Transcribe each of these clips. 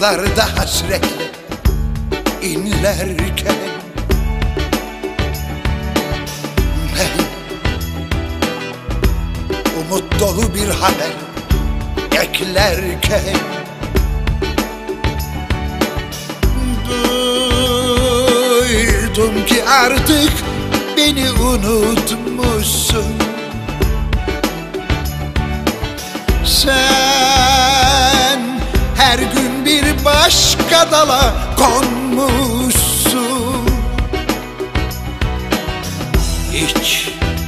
Ufuklarda hasretle inlerken ben umut dolu bir haber beklerken duydum ki artık beni unutmuşsun. Sen her gün bir başka dala konmuşsun. Hiç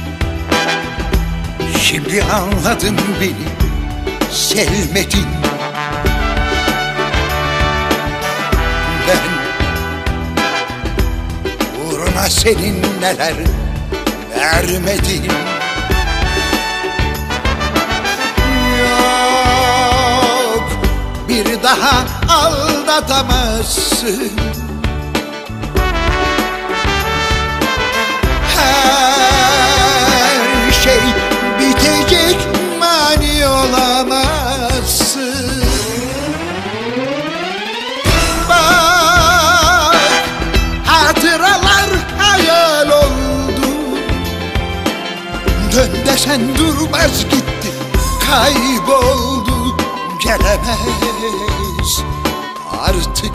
şimdi anladın beni, sevmedin. Ben uğruna senin neler vermedim. Yok, bir daha aldatamazsın. Her şey bitecek, mani olamazsın. Bak, hatıralar hayal oldu. Dön desen durmaz gitti, kayboldu, gelemez artık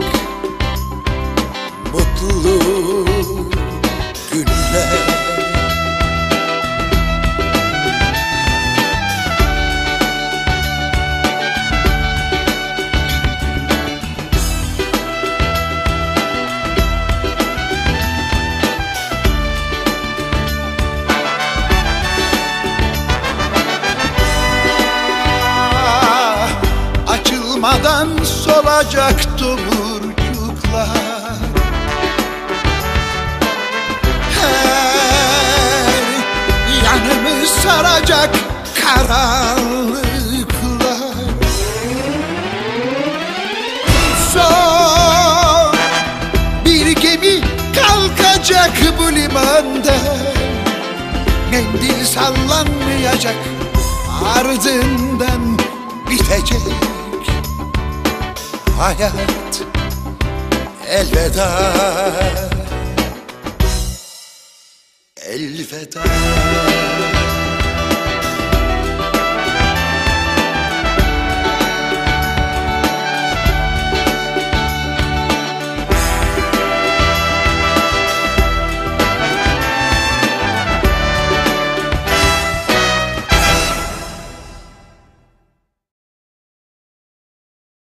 mutlu günler. Açılmadan solacak tomurcuklar, her yanımı saracak karanlıklar. Son bir gemi kalkacak bu limanda, mendil sallanmayacak, ardından bitecek hayat. Elveda, elveda.